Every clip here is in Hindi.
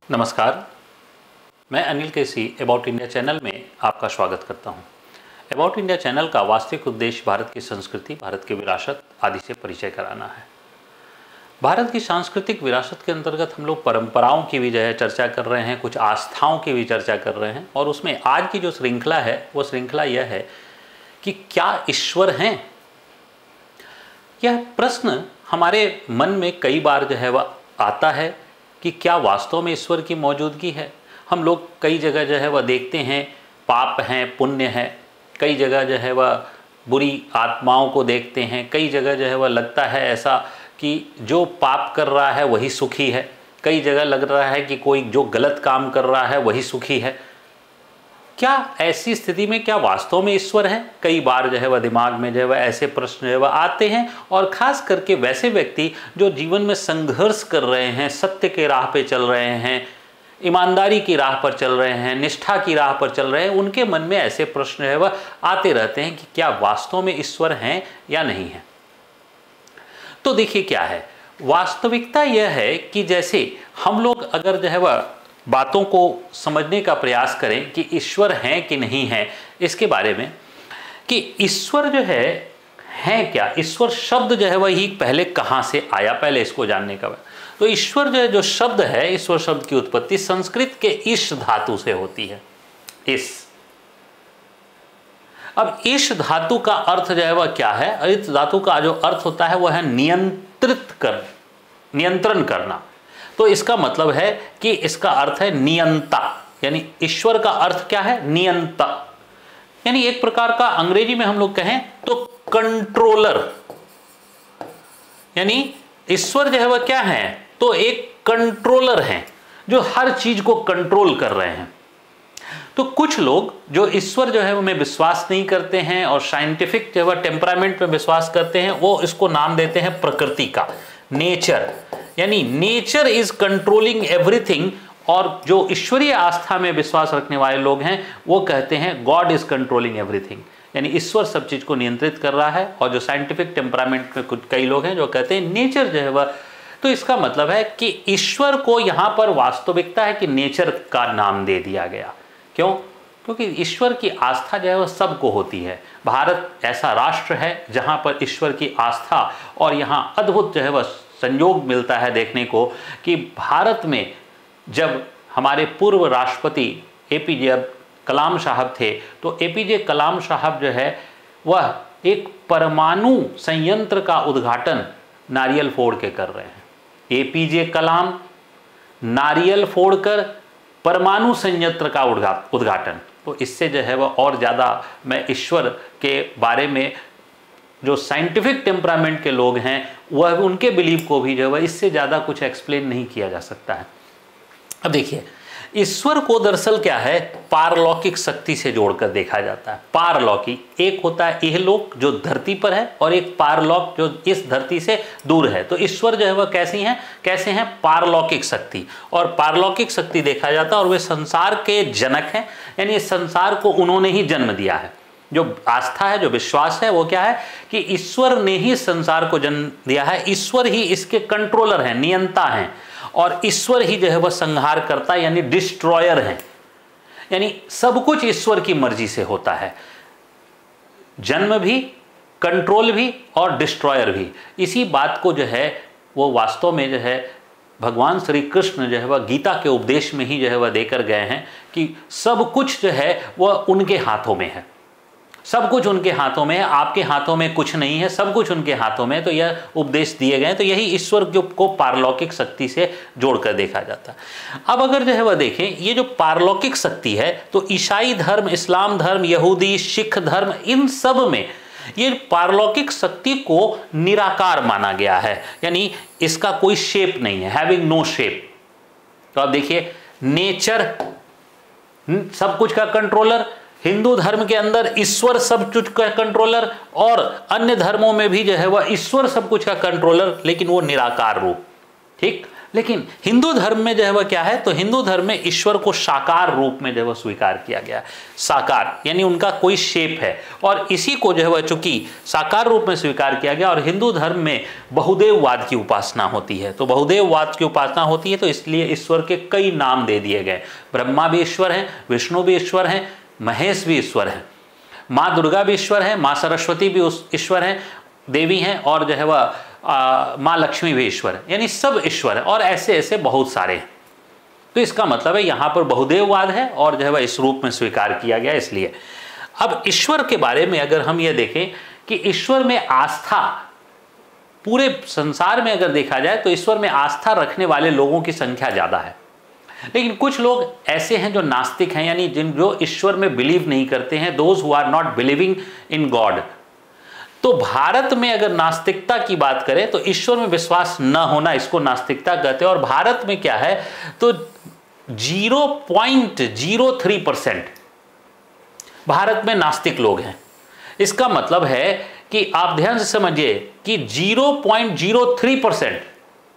नमस्कार, मैं Anil KC about India channel में आपका स्वागत करता हूं। अबाउट इंडिया चैनल का वास्तविक उद्देश्य भारत की संस्कृति, भारत की विरासत आदि से परिचय कराना है। भारत की सांस्कृतिक विरासत के अंतर्गत हम लोग परंपराओं की भी चर्चा कर रहे हैं, कुछ आस्थाओं की भी चर्चा कर रहे हैं और उसमें आज की जो श्रृंखला है वो श्रृंखला यह है कि क्या ईश्वर हैं। यह प्रश्न हमारे मन में कई बार वह आता है कि क्या वास्तव में ईश्वर की मौजूदगी है। हम लोग कई जगह वह देखते हैं पाप हैं, पुण्य है, कई जगह वह बुरी आत्माओं को देखते हैं, कई जगह वह लगता है ऐसा कि जो पाप कर रहा है वही सुखी है, कई जगह लग रहा है कि कोई जो गलत काम कर रहा है वही सुखी है। क्या ऐसी स्थिति में क्या वास्तव में ईश्वर है? कई बार वह दिमाग में ऐसे प्रश्न वह आते हैं और ख़ास करके वैसे व्यक्ति जो जीवन में संघर्ष कर रहे हैं, सत्य के राह पे चल रहे हैं, ईमानदारी की राह पर चल रहे हैं, निष्ठा की राह पर चल रहे हैं, उनके मन में ऐसे प्रश्न वह आते रहते हैं कि क्या वास्तव में ईश्वर हैं या नहीं है। तो देखिए क्या है, वास्तविकता यह है कि जैसे हम लोग अगर वह बातों को समझने का प्रयास करें कि ईश्वर हैं कि नहीं है, इसके बारे में कि ईश्वर है क्या, ईश्वर शब्द वह ही पहले कहाँ से आया, पहले इसको जानने का। तो ईश्वर जो शब्द है, ईश्वर शब्द की उत्पत्ति संस्कृत के ईश धातु से होती है। ईश, अब ईश धातु का अर्थ वह क्या है? इस धातु का जो अर्थ होता है वह है नियंत्रण करना। तो इसका मतलब है कि इसका अर्थ है नियंता, यानी ईश्वर का अर्थ क्या है? नियंता, यानी एक प्रकार का अंग्रेजी में हम लोग कहें तो कंट्रोलर। यानी ईश्वर वह क्या है? तो एक कंट्रोलर हैं जो हर चीज को कंट्रोल कर रहे हैं। तो कुछ लोग जो ईश्वर उनमें विश्वास नहीं करते हैं और साइंटिफिक टेम्परामेंट में विश्वास करते हैं, वो इसको नाम देते हैं प्रकृति का, नेचर। यानी नेचर इज कंट्रोलिंग एवरीथिंग। और जो ईश्वरीय आस्था में विश्वास रखने वाले लोग हैं वो कहते हैं गॉड इज कंट्रोलिंग एवरीथिंग, यानी ईश्वर सब चीज को नियंत्रित कर रहा है। और जो साइंटिफिक टेम्परामेंट में कुछ कई लोग हैं जो कहते हैं नेचर वह। तो इसका मतलब है कि ईश्वर को यहाँ पर वास्तविकता है कि नेचर का नाम दे दिया गया। क्यों? क्योंकि ईश्वर की आस्था वह सबको होती है। भारत ऐसा राष्ट्र है जहाँ पर ईश्वर की आस्था और यहाँ अद्भुत वह संयोग मिलता है देखने को कि भारत में जब हमारे पूर्व राष्ट्रपति एपीजे कलाम साहब थे, तो एपीजे कलाम साहब वह एक परमाणु संयंत्र का उद्घाटन नारियल फोड़ के कर रहे हैं। एपीजे कलाम नारियल फोड़कर परमाणु संयंत्र का उद्घाटन। तो इससे वह और ज़्यादा मैं ईश्वर के बारे में जो साइंटिफिक टेम्परामेंट के लोग हैं वह उनके बिलीव को भी इससे ज़्यादा कुछ एक्सप्लेन नहीं किया जा सकता है। अब देखिए, ईश्वर को दरअसल क्या है, पारलौकिक शक्ति से जोड़कर देखा जाता है। पारलौकिक, एक होता है इहलोक जो धरती पर है और एक पारलौक जो इस धरती से दूर है। तो ईश्वर वह कैसे हैं? पारलौकिक शक्ति। और पारलौकिक शक्ति देखा जाता है और वे संसार के जनक हैं, यानी इस संसार को उन्होंने ही जन्म दिया है। जो आस्था है, जो विश्वास है, वो क्या है कि ईश्वर ने ही संसार को जन्म दिया है, ईश्वर ही इसके कंट्रोलर हैं, नियंता हैं, और ईश्वर ही वह संहार करता है, यानी डिस्ट्रॉयर हैं। यानी सब कुछ ईश्वर की मर्जी से होता है, जन्म भी, कंट्रोल भी और डिस्ट्रॉयर भी। इसी बात को वो वास्तव में भगवान श्री कृष्ण वह गीता के उपदेश में ही वह देकर गए हैं कि सब कुछ वह उनके हाथों में है, सब कुछ उनके हाथों में है, आपके हाथों में कुछ नहीं है, सब कुछ उनके हाथों में। तो यह उपदेश दिए गए। तो यही ईश्वर को पारलौकिक शक्ति से जोड़कर देखा जाता है। अब अगर वह देखें, ये जो पारलौकिक शक्ति है, तो ईसाई धर्म, इस्लाम धर्म, यहूदी, सिख धर्म, इन सब में ये पारलौकिक शक्ति को निराकार माना गया है, यानी इसका कोई शेप नहीं है, हैविंग नो शेप। तो आप देखिए, नेचर सब कुछ का कंट्रोलर, हिंदू धर्म के अंदर ईश्वर सब कुछ का कंट्रोलर, और अन्य धर्मों में भी वह ईश्वर सब कुछ का कंट्रोलर, लेकिन वो निराकार रूप। ठीक, लेकिन हिंदू धर्म में जो है वह क्या है, तो हिंदू धर्म में ईश्वर को साकार रूप में जो है वह स्वीकार किया गया। साकार यानी उनका कोई शेप है, और इसी को जो है वह चूंकि साकार रूप में स्वीकार किया गया, और हिंदू धर्म में बहुदेववाद की उपासना होती है। तो बहुदेववाद की उपासना होती है, तो इसलिए ईश्वर के कई नाम दे दिए गए। ब्रह्मा भी ईश्वर हैं, विष्णु भी ईश्वर हैं, महेश भी ईश्वर हैं, माँ दुर्गा भी ईश्वर है, माँ सरस्वती भी ईश्वर हैं, देवी हैं, और जो है वह माँ लक्ष्मी भी ईश्वर है, यानी सब ईश्वर है, और ऐसे ऐसे बहुत सारे हैं। तो इसका मतलब है यहाँ पर बहुदेववाद है, और जो है वह इस रूप में स्वीकार किया गया। इसलिए अब ईश्वर के बारे में अगर हम ये देखें कि ईश्वर में आस्था, पूरे संसार में अगर देखा जाए तो ईश्वर में आस्था रखने वाले लोगों की संख्या ज़्यादा है। लेकिन कुछ लोग ऐसे हैं जो नास्तिक हैं, यानी जो ईश्वर में बिलीव नहीं करते हैं, those who are not believing in God. तो भारत में अगर नास्तिकता की बात करें तो ईश्वर में विश्वास न होना, इसको नास्तिकता कहते हैं। और भारत में क्या है, तो 0.03% भारत में नास्तिक लोग हैं। इसका मतलब है कि आप ध्यान से समझिए कि 0.03%,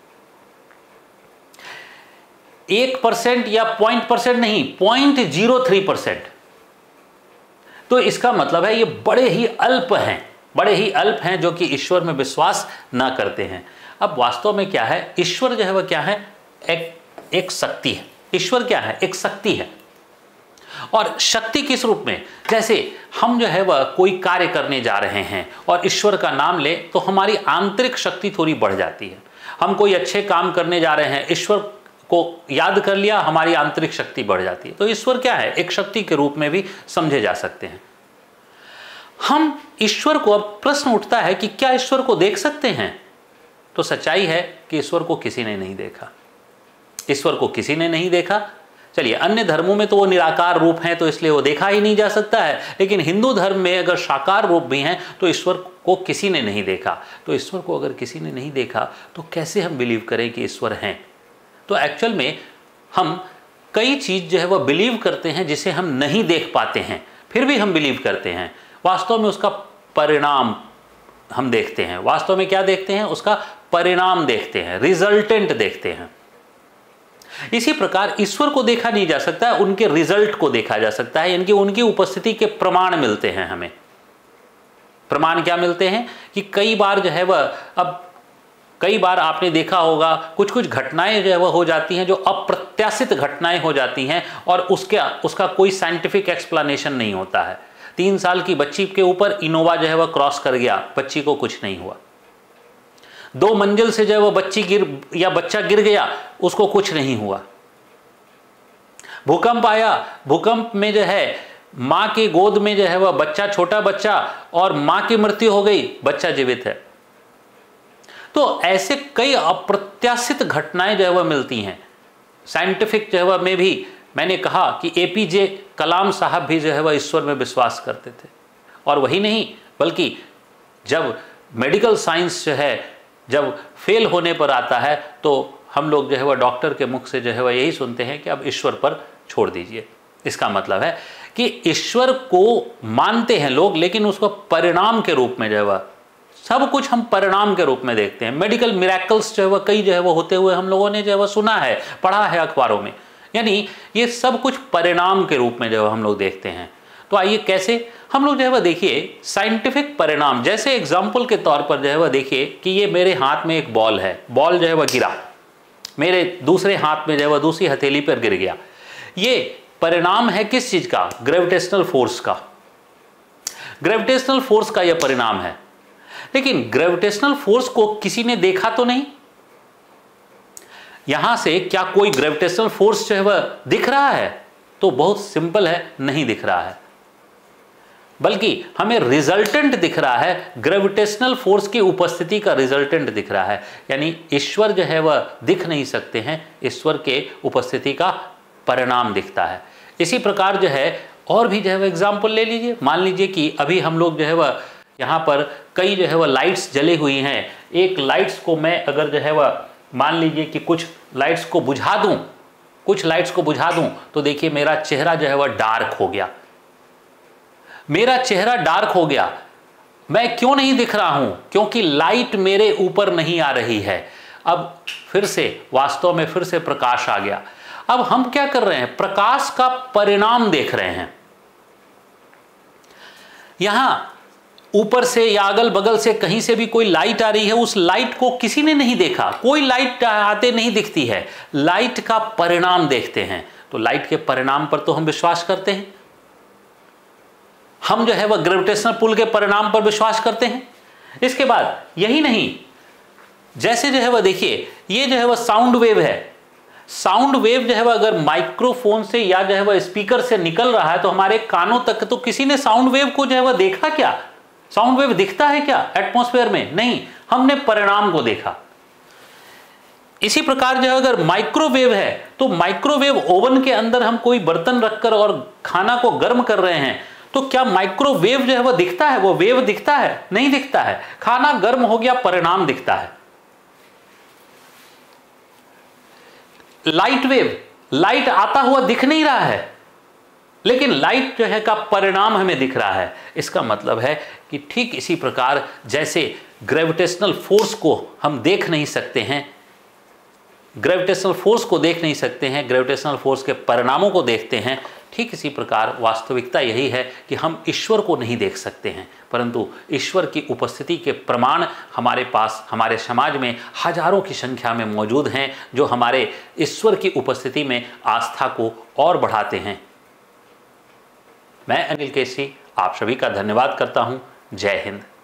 1% या 0.% नहीं, 0.03%। तो इसका मतलब है ये बड़े ही अल्प हैं जो कि ईश्वर में विश्वास ना करते हैं। अब वास्तव में क्या है, ईश्वर जो है वह क्या है, एक शक्ति है। ईश्वर क्या है, एक शक्ति है। और शक्ति किस रूप में, जैसे हम जो है वह कोई कार्य करने जा रहे हैं और ईश्वर का नाम ले तो हमारी आंतरिक शक्ति थोड़ी बढ़ जाती है। हम कोई अच्छे काम करने जा रहे हैं, ईश्वर को याद कर लिया, हमारी आंतरिक शक्ति बढ़ जाती है। तो ईश्वर क्या है, एक शक्ति के रूप में भी समझे जा सकते हैं। हम ईश्वर को, अब प्रश्न उठता है कि क्या ईश्वर को देख सकते हैं? तो सच्चाई है कि ईश्वर को किसी ने नहीं देखा। ईश्वर को किसी ने नहीं देखा। चलिए, अन्य धर्मों में तो वो निराकार रूप हैं, तो इसलिए वो देखा ही नहीं जा सकता है। लेकिन हिंदू धर्म में अगर साकार रूप भी हैं तो ईश्वर को किसी ने नहीं देखा। तो ईश्वर को अगर किसी ने नहीं देखा तो कैसे हम बिलीव करें कि ईश्वर हैं? तो एक्चुअल में हम कई चीज़ जो है वह बिलीव करते हैं जिसे हम नहीं देख पाते हैं, फिर भी हम बिलीव करते हैं। वास्तव में उसका परिणाम हम देखते हैं। वास्तव में क्या देखते हैं, उसका परिणाम देखते हैं, रिजल्टेंट देखते हैं। इसी प्रकार ईश्वर को देखा नहीं जा सकता है, उनके रिजल्ट को देखा जा सकता है, यानी उनकी उपस्थिति के प्रमाण मिलते हैं हमें। प्रमाण क्या मिलते हैं कि कई बार जो है वह, अब कई बार आपने देखा होगा कुछ कुछ घटनाएं जो है वह हो जाती हैं, जो अप्रत्याशित घटनाएं हो जाती हैं, और उसका कोई साइंटिफिक एक्सप्लेनेशन नहीं होता है। 3 साल की बच्ची के ऊपर इनोवा जो है वह क्रॉस कर गया, बच्ची को कुछ नहीं हुआ। 2 मंजिल से जो है वह बच्चा गिर गया, उसको कुछ नहीं हुआ। भूकंप आया, भूकंप में जो है माँ की गोद में जो है वह बच्चा, छोटा बच्चा, और माँ की मृत्यु हो गई, बच्चा जीवित है। तो ऐसे कई अप्रत्याशित घटनाएं जो है वह मिलती हैं। साइंटिफिक जो है वह में भी मैंने कहा कि एपीजे कलाम साहब भी जो है वह ईश्वर में विश्वास करते थे। और वही नहीं, बल्कि जब मेडिकल साइंस जो है जब फेल होने पर आता है तो हम लोग जो है वह डॉक्टर के मुख से जो है वह यही सुनते हैं कि अब ईश्वर पर छोड़ दीजिए। इसका मतलब है कि ईश्वर को मानते हैं लोग, लेकिन उसको परिणाम के रूप में जो है वह, सब कुछ हम परिणाम के रूप में देखते हैं। मेडिकल मिरेकल्स जो है वह कई जो है वह होते हुए हम लोगों ने जो है वह सुना है, पढ़ा है अखबारों में। यानी ये सब कुछ परिणाम के रूप में जो है हम लोग देखते हैं। तो आइए कैसे हम लोग जो है वह देखिए साइंटिफिक परिणाम, जैसे एग्जाम्पल के तौर पर जो है वह देखिए कि ये मेरे हाथ में एक बॉल है, बॉल जो है वह गिरा, मेरे दूसरे हाथ में जो है वह दूसरी हथेली पर गिर गया। ये परिणाम है किस चीज का? ग्रेविटेशनल फोर्स का। ग्रेविटेशनल फोर्स का यह परिणाम है। लेकिन ग्रेविटेशनल फोर्स को किसी ने देखा तो नहीं। यहां से क्या कोई ग्रेविटेशनल फोर्स जो है वह दिख रहा है? तो बहुत सिंपल है, नहीं दिख रहा है। बल्कि हमें रिजल्टेंट दिख रहा है, ग्रेविटेशनल फोर्स की उपस्थिति का रिजल्टेंट दिख रहा है। यानी ईश्वर जो है वह दिख नहीं सकते हैं, ईश्वर के उपस्थिति का परिणाम दिखता है। इसी प्रकार जो है और भी जो है वह एग्जाम्पल ले लीजिए। मान लीजिए कि अभी हम लोग जो है वह यहाँ पर कई जो है वह लाइट्स जली हुई हैं। एक लाइट्स को मैं अगर जो है वह मान लीजिए कि कुछ लाइट्स को बुझा दूं, कुछ लाइट्स को बुझा दूं, तो देखिए मेरा चेहरा जो है वह डार्क हो गया। मेरा चेहरा डार्क हो गया। मैं क्यों नहीं दिख रहा हूं? क्योंकि लाइट मेरे ऊपर नहीं आ रही है। अब फिर से वास्तव में फिर से प्रकाश आ गया। अब हम क्या कर रहे हैं, प्रकाश का परिणाम देख रहे हैं। यहां ऊपर से या अगल बगल से कहीं से भी कोई लाइट आ रही है, उस लाइट को किसी ने नहीं देखा, कोई लाइट आते नहीं दिखती है, लाइट का परिणाम देखते हैं। तो लाइट के परिणाम पर तो हम विश्वास करते हैं, हम जो है वह ग्रेविटेशनल पुल के परिणाम पर विश्वास करते हैं। इसके बाद यही नहीं, जैसे जो है वह देखिए, ये जो है वह साउंड वेव है। साउंड वेव जो है वह अगर माइक्रोफोन से या जो है वह स्पीकर से निकल रहा है तो हमारे कानों तक, तो किसी ने साउंड वेव को जो है वह देखा क्या? साउंड वेव दिखता है क्या एटमॉस्फेयर में? नहीं, हमने परिणाम को देखा। इसी प्रकार जो है अगर माइक्रोवेव है तो माइक्रोवेव ओवन के अंदर हम कोई बर्तन रखकर और खाना को गर्म कर रहे हैं, तो क्या माइक्रोवेव जो है वह दिखता है? वो वेव दिखता है? नहीं दिखता है। खाना गर्म हो गया, परिणाम दिखता है। लाइट वेव, लाइट आता हुआ दिख नहीं रहा है, लेकिन लाइट जो है का परिणाम हमें दिख रहा है। इसका मतलब है कि ठीक इसी प्रकार जैसे ग्रेविटेशनल फोर्स को हम देख नहीं सकते हैं, ग्रेविटेशनल फोर्स को देख नहीं सकते हैं, ग्रेविटेशनल फोर्स के परिणामों को देखते हैं, ठीक इसी प्रकार वास्तविकता यही है कि हम ईश्वर को नहीं देख सकते हैं, परंतु ईश्वर की उपस्थिति के प्रमाण हमारे पास, हमारे समाज में हजारों की संख्या में मौजूद हैं, जो हमारे ईश्वर की उपस्थिति में आस्था को और बढ़ाते हैं। मैं अनिल केसी आप सभी का धन्यवाद करता हूं। जय हिंद।